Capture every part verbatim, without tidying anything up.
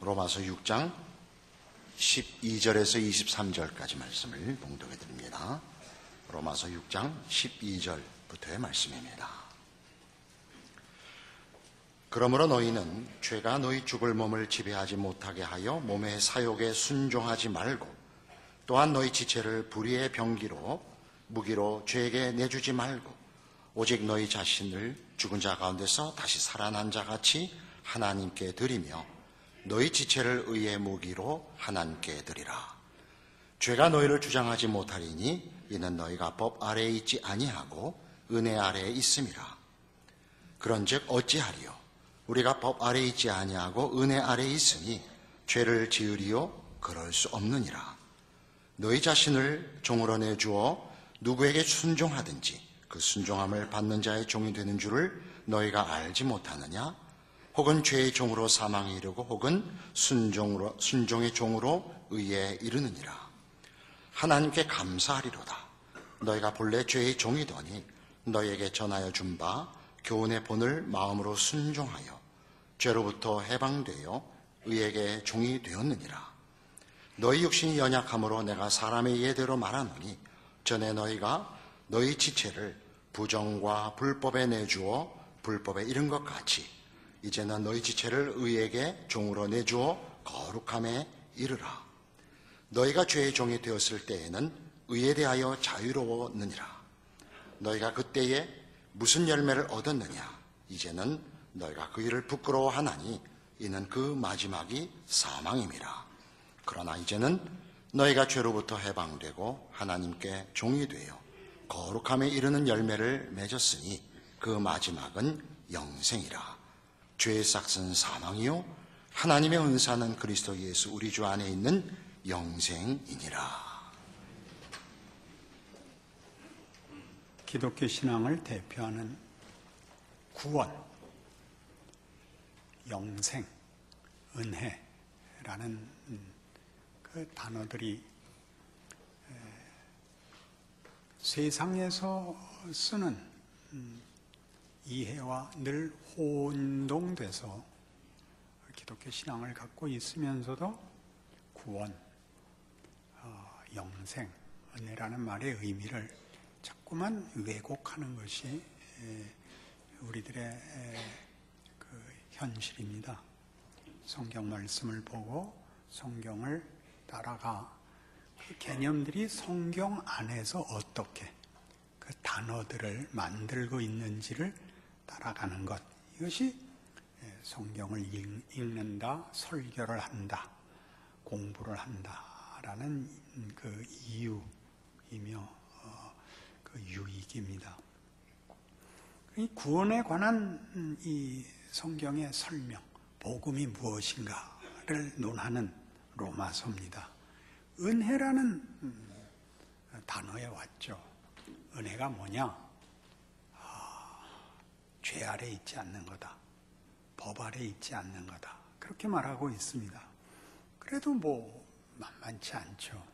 로마서 육 장 십이 절에서 이십삼 절까지 말씀을 봉독해 드립니다. 로마서 육 장 십이 절부터의 말씀입니다. 그러므로 너희는 죄가 너희 죽을 몸을 지배하지 못하게 하여 몸의 사욕에 순종하지 말고, 또한 너희 지체를 불의의 병기로 무기로 죄에게 내주지 말고, 오직 너희 자신을 죽은 자 가운데서 다시 살아난 자 같이 하나님께 드리며 너희 지체를 의의 무기로 하나님께 드리라. 죄가 너희를 주장하지 못하리니 이는 너희가 법 아래에 있지 아니하고 은혜 아래에 있음이라. 그런즉 어찌하리요? 우리가 법 아래에 있지 아니하고 은혜 아래에 있으니 죄를 지으리요? 그럴 수 없느니라. 너희 자신을 종으로 내주어 누구에게 순종하든지 그 순종함을 받는 자의 종이 되는 줄을 너희가 알지 못하느냐? 혹은 죄의 종으로 사망에 이르고 혹은 순종으로, 순종의 종으로 의에 이르느니라. 하나님께 감사하리로다. 너희가 본래 죄의 종이더니 너희에게 전하여 준 바 교훈의 본을 마음으로 순종하여 죄로부터 해방되어 의에게 종이 되었느니라. 너희 육신이 연약함으로 내가 사람의 예대로 말하노니 전에 너희가 너희 지체를 부정과 불법에 내주어 불법에 이른 것 같이 이제는 너희 지체를 의에게 종으로 내주어 거룩함에 이르라. 너희가 죄의 종이 되었을 때에는 의에 대하여 자유로웠느니라. 너희가 그때에 무슨 열매를 얻었느냐? 이제는 너희가 그 일을 부끄러워하나니 이는 그 마지막이 사망임이라. 그러나 이제는 너희가 죄로부터 해방되고 하나님께 종이 되어 거룩함에 이르는 열매를 맺었으니 그 마지막은 영생이라. 죄의 싹은 사망이요 하나님의 은사는 그리스도 예수 우리 주 안에 있는 영생이니라. 기독교 신앙을 대표하는 구원, 영생, 은혜라는 그 단어들이 세상에서 쓰는 이해와 늘 혼동돼서 기독교 신앙을 갖고 있으면서도 구원, 영생, 은혜라는 말의 의미를 자꾸만 왜곡하는 것이 우리들의 그 현실입니다. 성경 말씀을 보고 성경을 따라가 그 개념들이 성경 안에서 어떻게 그 단어들을 만들고 있는지를 따라가는 것, 이것이 성경을 읽는다, 설교를 한다, 공부를 한다라는 그 이유이며 어, 그 유익입니다. 이 구원에 관한 이 성경의 설명, 복음이 무엇인가를 논하는 로마서입니다. 은혜라는 단어에 왔죠. 은혜가 뭐냐? 아, 죄 아래 있지 않는 거다. 법 아래 있지 않는 거다. 그렇게 말하고 있습니다. 그래도 뭐 만만치 않죠.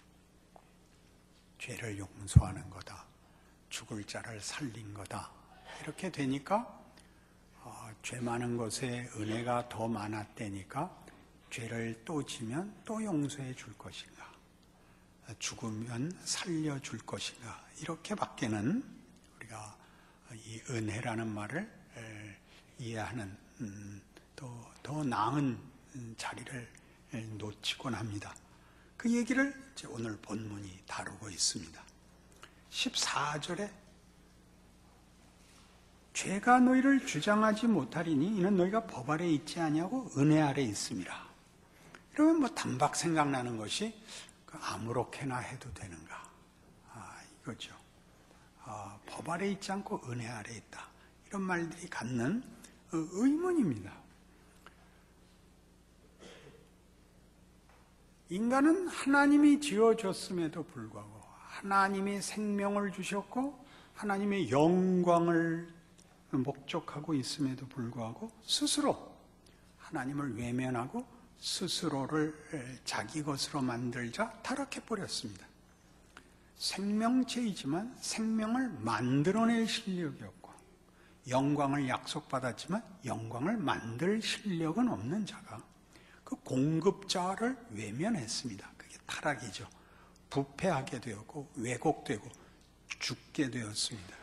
죄를 용서하는 거다. 죽을 자를 살린 거다. 이렇게 되니까 어, 죄 많은 것에 은혜가 더 많았다니까 죄를 또 지면 또 용서해 줄 것인가, 죽으면 살려줄 것인가, 이렇게 밖에는 우리가 이 은혜라는 말을 이해하는 더, 더 나은 자리를 놓치곤 합니다. 그 얘기를 이제 오늘 본문이 다루고 있습니다. 십사 절에 죄가 너희를 주장하지 못하리니 이는 너희가 법 아래 있지 아니하고 은혜 아래 있음이라. 이러면 뭐 단박 생각나는 것이 아무렇게나 해도 되는가? 아, 이거죠. 아, 법 아래 있지 않고 은혜 아래 있다. 이런 말들이 갖는 의문입니다. 인간은 하나님이 지어줬음에도 불구하고 하나님이 생명을 주셨고 하나님의 영광을 목적하고 있음에도 불구하고 스스로 하나님을 외면하고 스스로를 자기 것으로 만들자 타락해버렸습니다. 생명체이지만 생명을 만들어낼 실력이 없고 영광을 약속받았지만 영광을 만들 실력은 없는 자가 그 그 공급자를 외면했습니다. 그게 타락이죠. 부패하게 되었고 왜곡되고 죽게 되었습니다.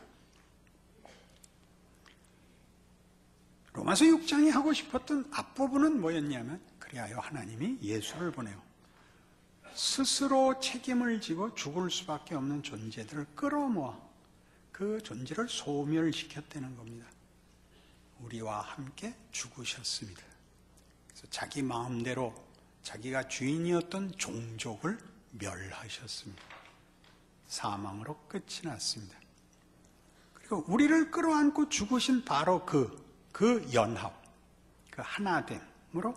로마서 육 장이 하고 싶었던 앞부분은 뭐였냐면, 그리하여 하나님이 예수를 보내요. 스스로 책임을 지고 죽을 수밖에 없는 존재들을 끌어모아 그 존재를 소멸시켰다는 겁니다. 우리와 함께 죽으셨습니다. 그래서 자기 마음대로 자기가 주인이었던 종족을 멸하셨습니다. 사망으로 끝이 났습니다. 그리고 우리를 끌어안고 죽으신 바로 그, 그 연합, 그 하나됨으로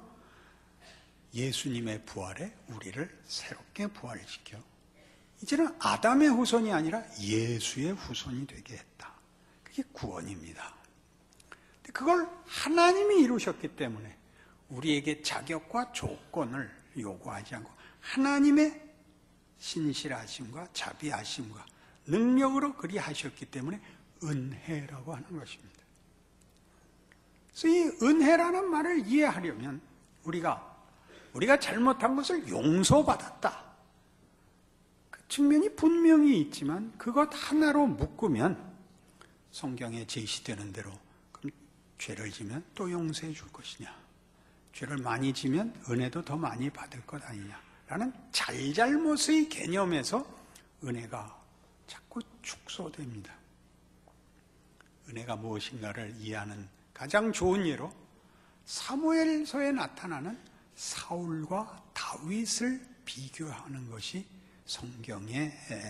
예수님의 부활에 우리를 새롭게 부활시켜 이제는 아담의 후손이 아니라 예수의 후손이 되게 했다. 그게 구원입니다. 그걸 하나님이 이루셨기 때문에 우리에게 자격과 조건을 요구하지 않고 하나님의 신실하심과 자비하심과 능력으로 그리하셨기 때문에 은혜라고 하는 것입니다. 그래서 이 은혜라는 말을 이해하려면 우리가 우리가 잘못한 것을 용서받았다. 그 측면이 분명히 있지만 그것 하나로 묶으면 성경에 제시되는 대로 그럼 죄를 지면 또 용서해 줄 것이냐, 죄를 많이 지면 은혜도 더 많이 받을 것 아니냐 라는 잘잘못의 개념에서 은혜가 자꾸 축소됩니다. 은혜가 무엇인가를 이해하는 가장 좋은 예로 사무엘서에 나타나는 사울과 다윗을 비교하는 것이 성경에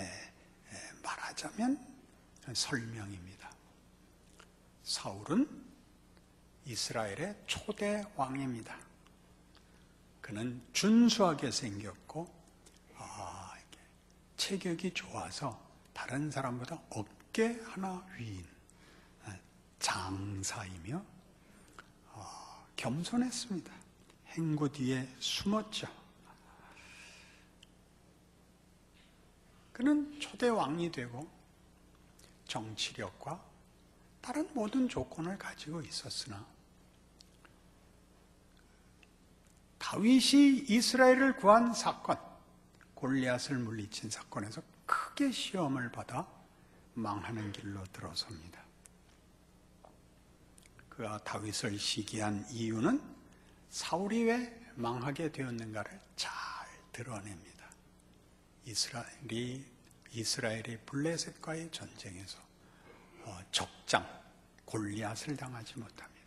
말하자면 설명입니다. 사울은 이스라엘의 초대 왕입니다. 그는 준수하게 생겼고 아, 체격이 좋아서 다른 사람보다 어깨 하나 위인 장사이며 어, 겸손했습니다. 행구 뒤에 숨었죠. 그는 초대 왕이 되고 정치력과 다른 모든 조건을 가지고 있었으나 다윗이 이스라엘을 구한 사건, 골리앗을 물리친 사건에서 크게 시험을 받아 망하는 길로 들어섭니다. 그가 다윗을 시기한 이유는 사울이 왜 망하게 되었는가를 잘 드러냅니다. 이스라엘이, 이스라엘이 블레셋과의 전쟁에서 적장, 골리앗을 당하지 못합니다.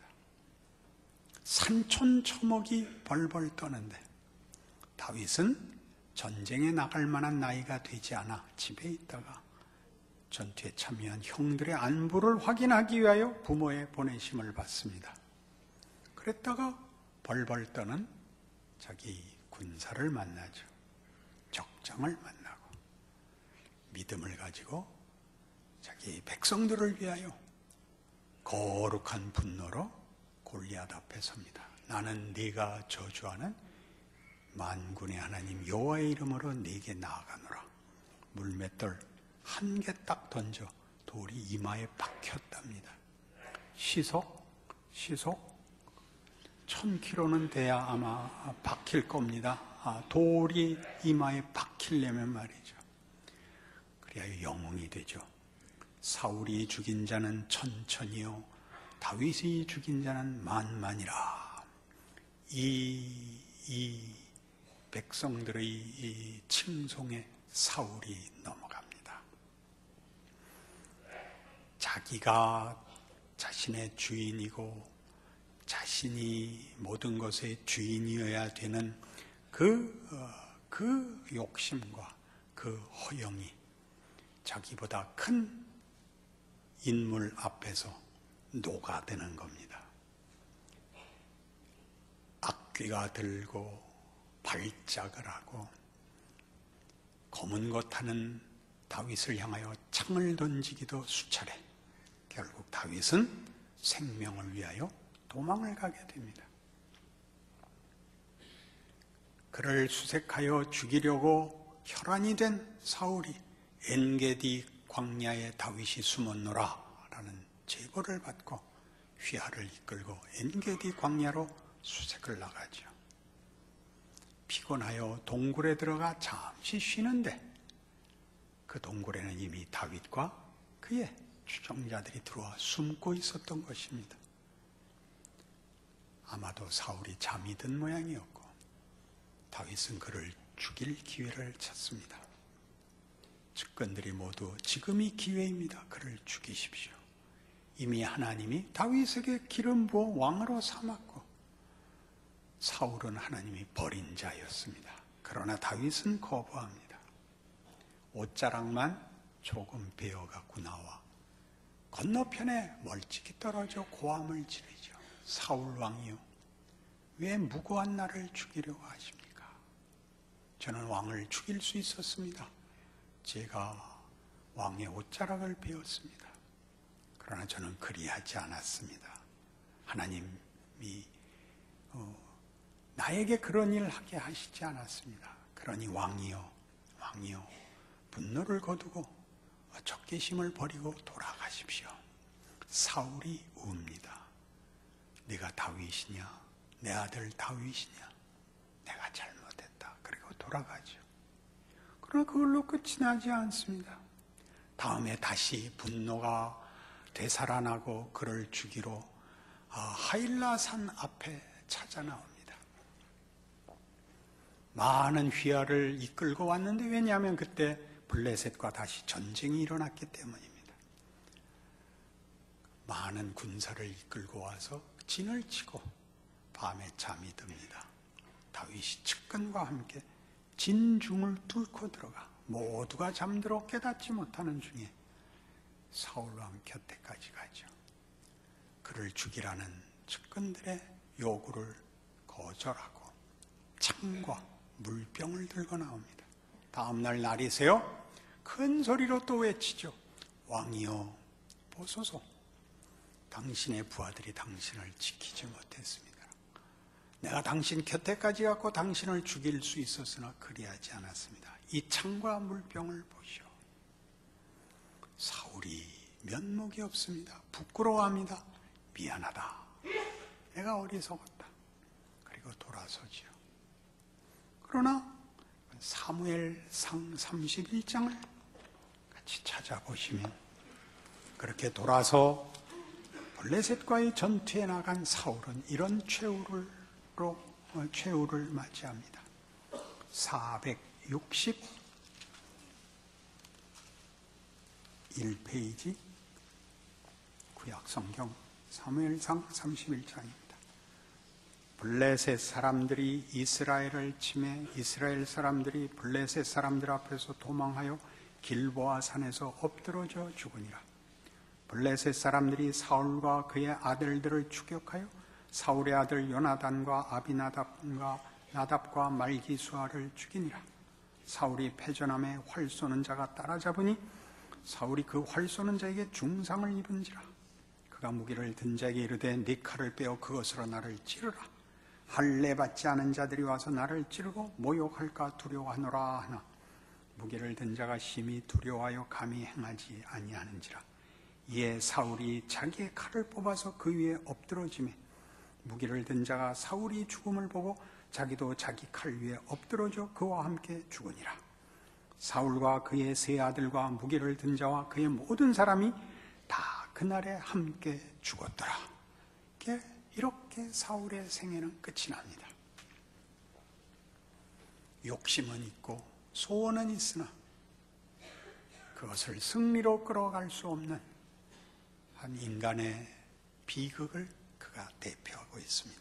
산촌초목이 벌벌 떠는데 다윗은 전쟁에 나갈 만한 나이가 되지 않아 집에 있다가 전투에 참여한 형들의 안부를 확인하기 위하여 부모의 보내심을 받습니다. 그랬다가 벌벌 떠는 자기 군사를 만나죠. 적장을 만나고 믿음을 가지고 자기 백성들을 위하여 거룩한 분노로 골리앗 앞에 섭니다. 나는 네가 저주하는 만군의 하나님 여호와의 이름으로 네게 나아가노라. 물맷돌 한 개 딱 던져 돌이 이마에 박혔답니다. 시속 시속 천 킬로는 돼야 아마 박힐 겁니다. 아, 돌이 이마에 박히려면 말이죠. 그래야 영웅이 되죠. 사울이 죽인 자는 천천히요 다윗이 죽인 자는 만만이라. 이, 이 백성들의 이 칭송에 사울이 넘어갑니다. 자기가 자신의 주인이고 자신이 모든 것의 주인이어야 되는 그, 어, 그 욕심과 그 허영이 자기보다 큰 인물 앞에서 녹아드는 겁니다. 악귀가 들고 발작을 하고 검은 것 하는 다윗을 향하여 창을 던지기도 수차례. 결국 다윗은 생명을 위하여 도망을 가게 됩니다. 그를 수색하여 죽이려고 혈안이 된 사울이 엔게디 광야에 다윗이 숨었노라 라는 제보를 받고 휘하를 이끌고 엔게디 광야로 수색을 나가죠. 피곤하여 동굴에 들어가 잠시 쉬는데 그 동굴에는 이미 다윗과 그의 추종자들이 들어와 숨고 있었던 것입니다. 아마도 사울이 잠이 든 모양이었고 다윗은 그를 죽일 기회를 찾습니다. 측근들이 모두 지금이 기회입니다. 그를 죽이십시오. 이미 하나님이 다윗에게 기름 부어 왕으로 삼았고 사울은 하나님이 버린 자였습니다. 그러나 다윗은 거부합니다. 옷자락만 조금 베어갖고 나와 건너편에 멀찍이 떨어져 고함을 지르죠. 사울 왕이요, 왜 무고한 나를 죽이려고 하십니까? 저는 왕을 죽일 수 있었습니다. 제가 왕의 옷자락을 베었습니다. 그러나 저는 그리하지 않았습니다. 하나님이 어, 나에게 그런 일을 하게 하시지 않았습니다. 그러니 왕이요, 왕이요, 분노를 거두고 적개심을 버리고 돌아가십시오. 사울이 웁니다. 네가 다윗이냐? 내 아들 다윗이냐? 내가 잘못했다. 그리고 돌아가죠. 그러나 그걸로 끝이 나지 않습니다. 다음에 다시 분노가 되살아나고 그를 죽이러 하일라산 앞에 찾아 나옵니다. 많은 휘하를 이끌고 왔는데, 왜냐하면 그때 블레셋과 다시 전쟁이 일어났기 때문입니다. 많은 군사를 이끌고 와서 진을 치고 밤에 잠이 듭니다. 다윗이 측근과 함께 진중을 뚫고 들어가 모두가 잠들어 깨닫지 못하는 중에 사울왕 곁에까지 가죠. 그를 죽이라는 측근들의 요구를 거절하고 창과 물병을 들고 나옵니다. 다음날 날이 새어 큰 소리로 또 외치죠. 왕이여 보소서, 당신의 부하들이 당신을 지키지 못했습니다. 내가 당신 곁에까지 갔고 당신을 죽일 수 있었으나 그리하지 않았습니다. 이 창과 물병을 보시오. 사울이 면목이 없습니다. 부끄러워합니다. 미안하다. 내가 어리석었다. 그리고 돌아서지요. 그러나 사무엘상 삼십일 장을 같이 찾아보시면 그렇게 돌아서 블레셋과의 전투에 나간 사울은 이런 최후를, 최후를 맞이합니다. 사백육십일 페이지 구약성경 사무엘상 삼십일 장입니다. 블레셋 사람들이 이스라엘을 침해 이스라엘 사람들이 블레셋 사람들 앞에서 도망하여 길보아 산에서 엎드러져 죽으니라. 블레셋 사람들이 사울과 그의 아들들을 추격하여 사울의 아들 요나단과 아비나답과 나답과 말기수아를 죽이니라. 사울이 패전함에 활 쏘는 자가 따라잡으니 사울이 그 활 쏘는 자에게 중상을 입은지라. 그가 무기를 든 자에게 이르되 네 칼을 빼어 그것으로 나를 찌르라. 할례 받지 않은 자들이 와서 나를 찌르고 모욕할까 두려워하노라 하나 무기를 든 자가 심히 두려워하여 감히 행하지 아니하는지라. 이에 사울이 자기의 칼을 뽑아서 그 위에 엎드러지매 무기를 든 자가 사울이 죽음을 보고 자기도 자기 칼 위에 엎드러져 그와 함께 죽으니라. 사울과 그의 세 아들과 무기를 든 자와 그의 모든 사람이 다 그날에 함께 죽었더라. 이렇게 사울의 생애는 끝이 납니다. 욕심은 있고 소원은 있으나 그것을 승리로 끌어갈 수 없는 한 인간의 비극을 그가 대표하고 있습니다.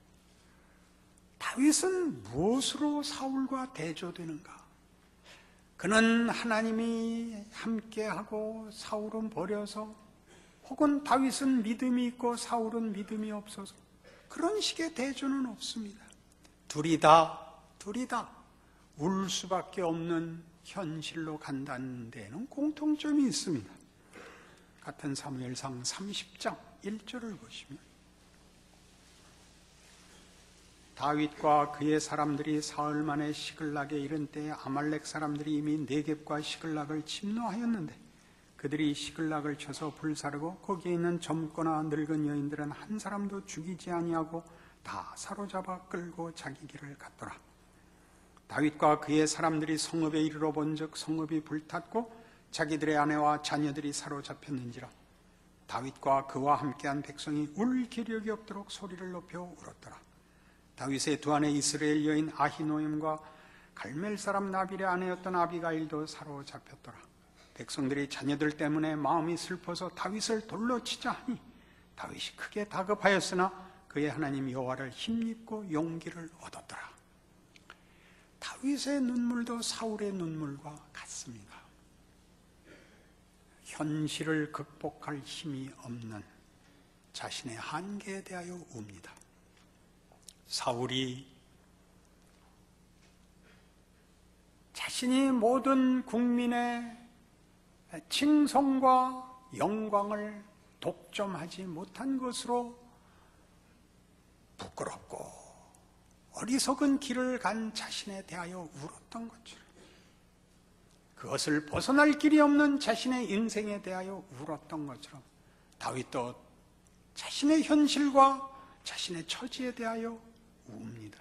다윗은 무엇으로 사울과 대조되는가? 그는 하나님이 함께하고 사울은 버려서, 혹은 다윗은 믿음이 있고 사울은 믿음이 없어서, 그런 식의 대조는 없습니다. 둘이 다, 둘이 다 울 수밖에 없는 현실로 간다는 데에는 공통점이 있습니다. 같은 사무엘상 삼십 장 일 절을 보시면 다윗과 그의 사람들이 사흘 만에 시글락에 이른 때에 아말렉 사람들이 이미 네겝과 시글락을 침노하였는데 그들이 시글락을 쳐서 불사르고 거기에 있는 젊거나 늙은 여인들은 한 사람도 죽이지 아니하고 다 사로잡아 끌고 자기 길을 갔더라. 다윗과 그의 사람들이 성읍에 이르러 본즉 성읍이 불탔고 자기들의 아내와 자녀들이 사로잡혔는지라. 다윗과 그와 함께한 백성이 울 기력이 없도록 소리를 높여 울었더라. 다윗의 두 아내 이스라엘 여인 아히노임과 갈멜 사람 나빌의 아내였던 아비가일도 사로잡혔더라. 백성들이 자녀들 때문에 마음이 슬퍼서 다윗을 돌로 치자 하니 다윗이 크게 다급하였으나 그의 하나님 여호와를 힘입고 용기를 얻었더라. 다윗의 눈물도 사울의 눈물과 같습니다. 현실을 극복할 힘이 없는 자신의 한계에 대하여 웁니다. 사울이 자신이 모든 국민의 칭송과 영광을 독점하지 못한 것으로 부끄럽고 어리석은 길을 간 자신에 대하여 울었던 것처럼, 그것을 벗어날 길이 없는 자신의 인생에 대하여 울었던 것처럼 다윗도 자신의 현실과 자신의 처지에 대하여 웁니다.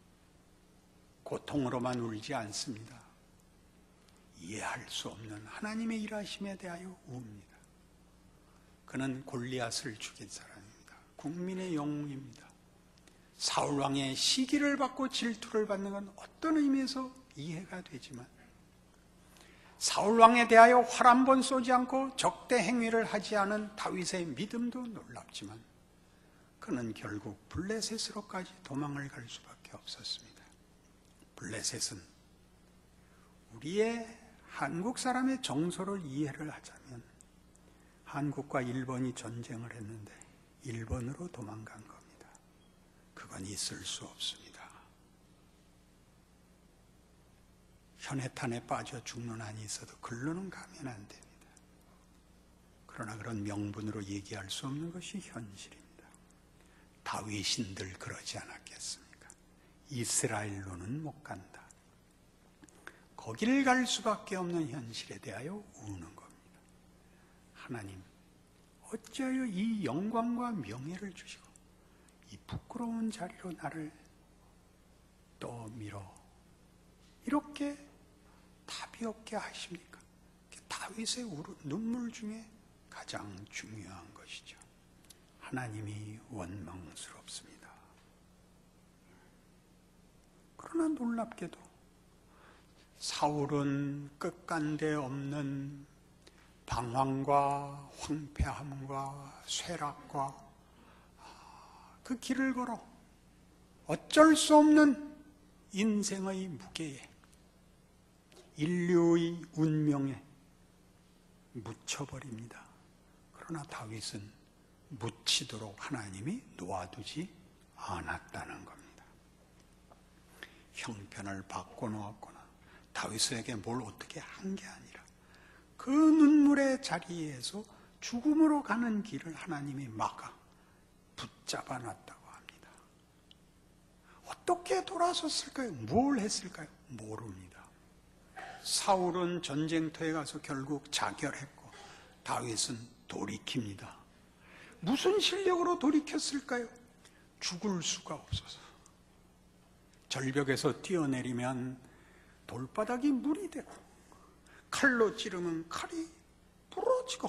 고통으로만 울지 않습니다. 이해할 수 없는 하나님의 일하심에 대하여 웁니다. 그는 골리앗을 죽인 사람입니다. 국민의 영웅입니다. 사울왕의 시기를 받고 질투를 받는 건 어떤 의미에서 이해가 되지만, 사울왕에 대하여 활 한 번 쏘지 않고 적대 행위를 하지 않은 다윗의 믿음도 놀랍지만 그는 결국 블레셋으로까지 도망을 갈 수밖에 없었습니다. 블레셋은 우리의 한국 사람의 정서를 이해를 하자면 한국과 일본이 전쟁을 했는데 일본으로 도망간 겁니다. 그건 있을 수 없습니다. 현해탄에 빠져 죽는 한이 있어도 글로는 가면 안 됩니다. 그러나 그런 명분으로 얘기할 수 없는 것이 현실입니다. 다윗인들 그러지 않았겠습니까? 이스라엘로는 못 간다. 거기를 갈 수밖에 없는 현실에 대하여 우는 겁니다. 하나님, 어찌하여 이 영광과 명예를 주시고 이 부끄러운 자리로 나를 또 밀어 이렇게 답이 없게 하십니까? 다윗의 눈물 중에 가장 중요한 것이죠. 하나님이 원망스럽습니다. 그러나 놀랍게도 사울은 끝간데 없는 방황과 황폐함과 쇠락과 그 길을 걸어 어쩔 수 없는 인생의 무게에, 인류의 운명에 묻혀버립니다. 그러나 다윗은 묻히도록 하나님이 놓아두지 않았다는 겁니다. 형편을 바꿔놓았거나 다윗에게 뭘 어떻게 한 게 아니라 그 눈물의 자리에서 죽음으로 가는 길을 하나님이 막아 붙잡아 놨다고 합니다. 어떻게 돌아섰을까요? 뭘 했을까요? 모릅니다. 사울은 전쟁터에 가서 결국 자결했고 다윗은 돌이킵니다. 무슨 실력으로 돌이켰을까요? 죽을 수가 없어서. 절벽에서 뛰어내리면 돌바닥이 물이 되고 칼로 찌르면 칼이 부러지고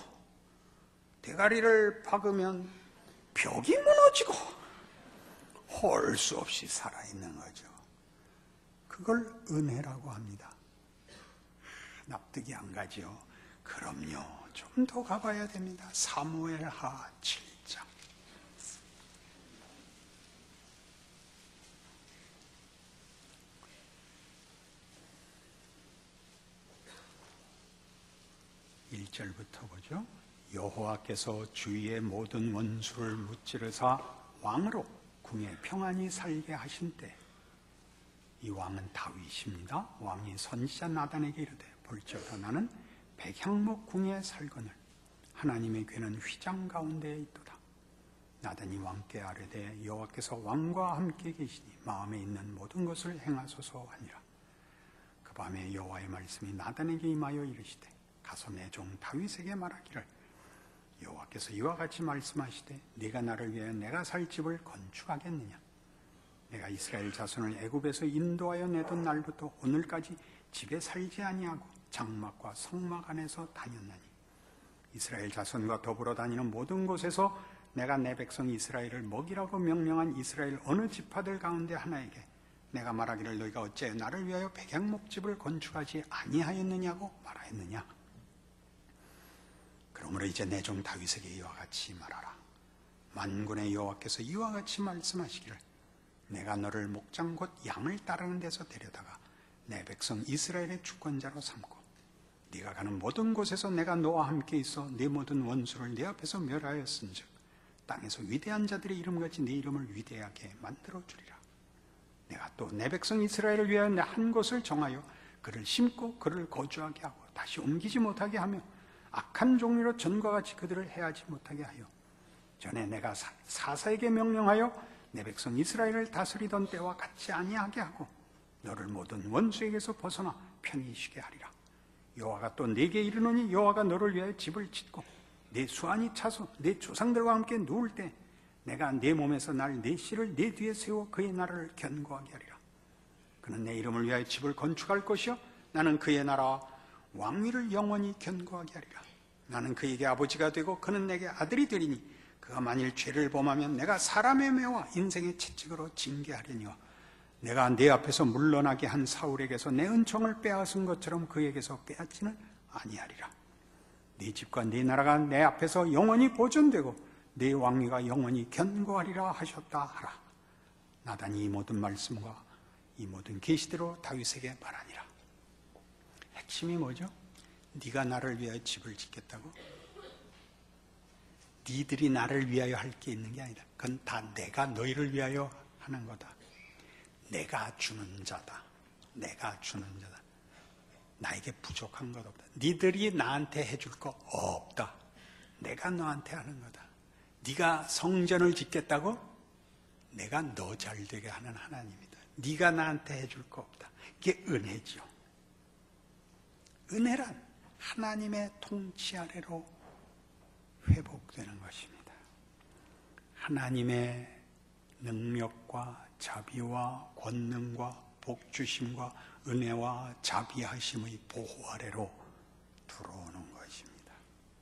대가리를 박으면 벽이 무너지고 홀 수 없이 살아있는 거죠. 그걸 은혜라고 합니다. 납득이 안 가죠. 그럼요, 좀 더 가봐야 됩니다. 사무엘하 칠 장. 일 절부터 보죠. 여호와께서 주위의 모든 원수를 무찌르사 왕으로 궁에 평안히 살게 하신 때, 이 왕은 다윗입니다. 왕이 선지자 나단에게 이르되 볼지어다 나는 백향목 궁에 살거늘 하나님의 궤는 휘장 가운데에 있도다. 나단이 왕께 아뢰되 여호와께서 왕과 함께 계시니 마음에 있는 모든 것을 행하소서 하니라. 그 밤에 여호와의 말씀이 나단에게 임하여 이르시되 가서 내 종 다윗에게 말하기를 여호와께서 이와 같이 말씀하시되 네가 나를 위하여 내가 살 집을 건축하겠느냐? 내가 이스라엘 자손을 애굽에서 인도하여 내던 날부터 오늘까지 집에 살지 아니하고 장막과 성막 안에서 다녔나니 이스라엘 자손과 더불어 다니는 모든 곳에서 내가 내 백성 이스라엘을 먹이라고 명령한 이스라엘 어느 지파들 가운데 하나에게 내가 말하기를 너희가 어찌하여 나를 위하여 백향목집을 건축하지 아니하였느냐고 말하였느냐. 그러므로 이제 내 종 다윗에게 이와 같이 말하라. 만군의 여호와께서 이와 같이 말씀하시기를 내가 너를 목장 곧 양을 따르는 데서 데려다가 내 백성 이스라엘의 주권자로 삼고 네가 가는 모든 곳에서 내가 너와 함께 있어 네 모든 원수를 네 앞에서 멸하였은즉 땅에서 위대한 자들의 이름같이 네 이름을 위대하게 만들어주리라. 내가 또 내 백성 이스라엘을 위하여 내 한 곳을 정하여 그를 심고 그를 거주하게 하고 다시 옮기지 못하게 하며 악한 종류로 전과 같이 그들을 해하지 못하게 하여 전에 내가 사사에게 명령하여 내 백성 이스라엘을 다스리던 때와 같지 아니하게 하고 너를 모든 원수에게서 벗어나 편히 쉬게 하리라. 여호와가 또 내게 이르노니 여호와가 너를 위하여 집을 짓고 내 수완이 차서 내 조상들과 함께 누울 때 내가 내 몸에서 날 내 씨를 내 뒤에 세워 그의 나라를 견고하게 하리라. 그는 내 이름을 위하여 집을 건축할 것이요 나는 그의 나라와 왕위를 영원히 견고하게 하리라. 나는 그에게 아버지가 되고 그는 내게 아들이 되리니 그가 만일 죄를 범하면 내가 사람의 매와 인생의 채찍으로 징계하려니와 내가 내 앞에서 물러나게 한 사울에게서 내 은총을 빼앗은 것처럼 그에게서 빼앗지는 아니하리라. 네 집과 네 나라가 내 앞에서 영원히 보존되고 네 왕위가 영원히 견고하리라 하셨다 하라. 나단이 이 모든 말씀과 이 모든 계시대로 다윗에게 말하니라. 핵심이 뭐죠? 네가 나를 위하여 집을 짓겠다고? 니들이 나를 위하여 할 게 있는 게 아니다. 그건 다 내가 너희를 위하여 하는 거다. 내가 주는 자다. 내가 주는 자다. 나에게 부족한 것 없다. 니들이 나한테 해줄 거 없다. 내가 너한테 하는 거다. 네가 성전을 짓겠다고? 내가 너 잘 되게 하는 하나님이다. 네가 나한테 해줄 거 없다. 이게 은혜죠. 은혜란 하나님의 통치 아래로 회복되는 것입니다. 하나님의 능력과 자비와 권능과 복주심과 은혜와 자비하심의 보호 아래로 들어오는 것입니다.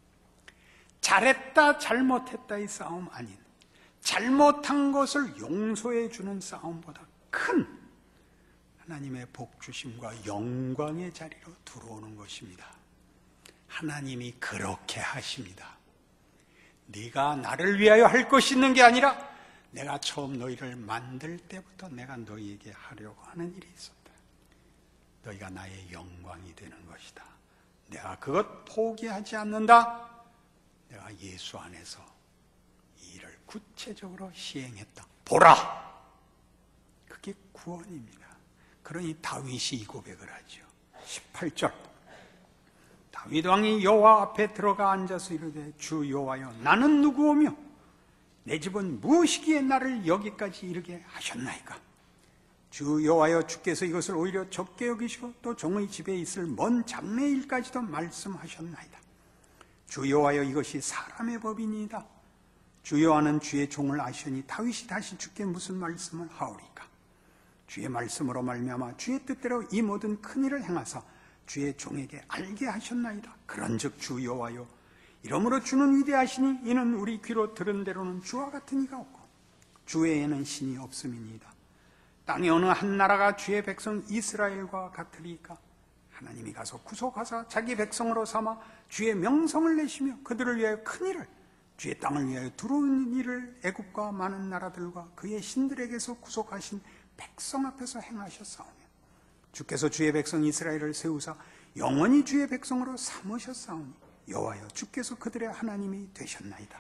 잘했다 잘못했다의 싸움 아닌 잘못한 것을 용서해 주는 싸움보다 큰 하나님의 복주심과 영광의 자리로 들어오는 것입니다. 하나님이 그렇게 하십니다. 네가 나를 위하여 할 것이 있는 게 아니라 내가 처음 너희를 만들 때부터 내가 너희에게 하려고 하는 일이 있었다. 너희가 나의 영광이 되는 것이다. 내가 그것 포기하지 않는다. 내가 예수 안에서 이 일을 구체적으로 시행했다. 보라! 그게 구원입니다. 그러니 다윗이 이 고백을 하죠. 십팔 절 다윗 왕이 여호와 앞에 들어가 앉아서 이르되 주 여호와여 나는 누구오며 내 집은 무엇이기에 나를 여기까지 이르게 하셨나이까? 주 여호와여 주께서 이것을 오히려 적게 여기시고 또 종의 집에 있을 먼 장래일까지도 말씀하셨나이다. 주 여호와여 이것이 사람의 법이니이다. 주 여호와는 주의 종을 아시니 다윗이 다시 주께 무슨 말씀을 하오리까? 주의 말씀으로 말미암아 주의 뜻대로 이 모든 큰 일을 행하사 주의 종에게 알게 하셨나이다. 그런즉 주 여호와여 이러므로 주는 위대하시니 이는 우리 귀로 들은 대로는 주와 같은 이가 없고 주 외에는 신이 없음이니이다. 땅의 어느 한 나라가 주의 백성 이스라엘과 같으리까? 하나님이 가서 구속하사 자기 백성으로 삼아 주의 명성을 내시며 그들을 위하여 큰 일을 주의 땅을 위하여 두려운 일을 애굽과 많은 나라들과 그의 신들에게서 구속하신 백성 앞에서 행하셨사오며 주께서 주의 백성 이스라엘을 세우사 영원히 주의 백성으로 삼으셨사오니 여호와여 주께서 그들의 하나님이 되셨나이다.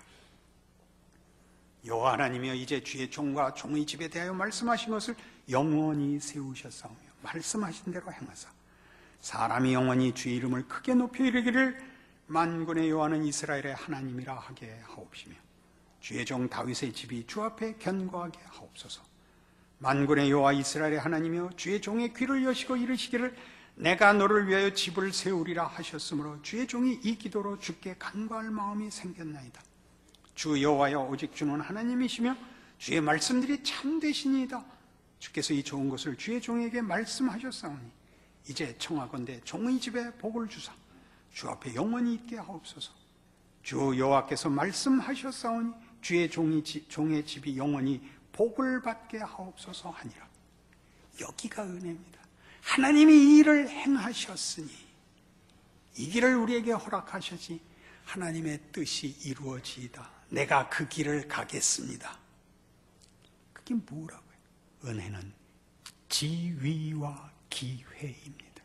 여호와 하나님이여 이제 주의 종과 종의 집에 대하여 말씀하신 것을 영원히 세우셨사오며 말씀하신 대로 행하사 사람이 영원히 주의 이름을 크게 높여 이르기를 만군의 여호와는 이스라엘의 하나님이라 하게 하옵시며 주의 종 다윗의 집이 주 앞에 견고하게 하옵소서. 만군의 여호와 이스라엘의 하나님이여 주의 종의 귀를 여시고 이르시기를 내가 너를 위하여 집을 세우리라 하셨으므로 주의 종이 이 기도로 주께 간구할 마음이 생겼나이다. 주 여호와여 오직 주는 하나님이시며 주의 말씀들이 참되시니이다. 주께서 이 좋은 것을 주의 종에게 말씀하셨사오니 이제 청하건대 종의 집에 복을 주사 주 앞에 영원히 있게 하옵소서. 주 여호와께서 말씀하셨사오니 주의 종이 지, 종의 집이 영원히 복을 받게 하옵소서 하니라. 여기가 은혜입니다. 하나님이 이 일을 행하셨으니 이 길을 우리에게 허락하셨지. 하나님의 뜻이 이루어지이다. 내가 그 길을 가겠습니다. 그게 뭐라고요? 은혜는 지위와 기회입니다.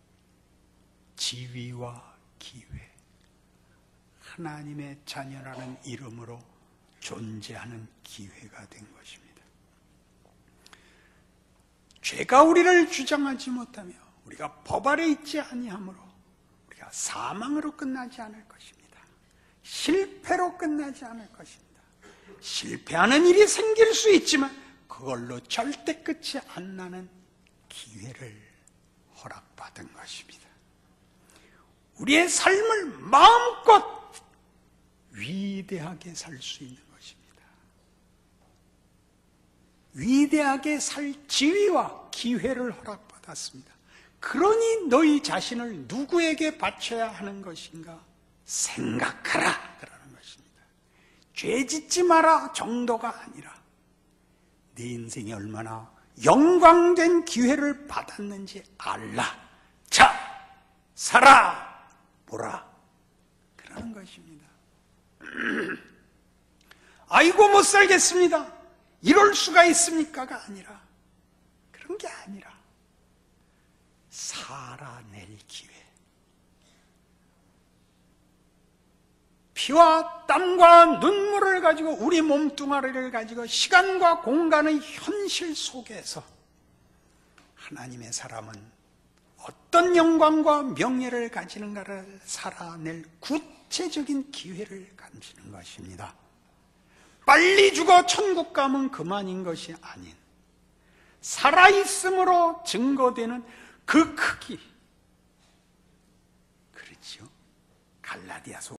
지위와 기회. 하나님의 자녀라는 이름으로 존재하는 기회가 된 것입니다. 죄가 우리를 주장하지 못하며 우리가 법 아래 있지 아니하므로 우리가 사망으로 끝나지 않을 것입니다. 실패로 끝나지 않을 것입니다. 실패하는 일이 생길 수 있지만 그걸로 절대 끝이 안 나는 기회를 허락받은 것입니다. 우리의 삶을 마음껏 위대하게 살 수 있는 것입니다. 위대하게 살 지위와 기회를 허락받았습니다. 그러니 너희 자신을 누구에게 바쳐야 하는 것인가 생각하라 그러는 것입니다. 죄 짓지 마라 정도가 아니라 네 인생이 얼마나 영광된 기회를 받았는지 알라. 자, 살아 보라 그러는 것입니다. 아이고 못 살겠습니다. 이럴 수가 있습니까가 아니라 그런 게 아니라 살아낼 기회. 피와 땀과 눈물을 가지고 우리 몸뚱아리를 가지고 시간과 공간의 현실 속에서 하나님의 사람은 어떤 영광과 명예를 가지는가를 살아낼 구체적인 기회를 가지는 것입니다. 빨리 죽어 천국 가면 그만인 것이 아닌 살아있음으로 증거되는 그 크기. 그렇죠? 갈라디아서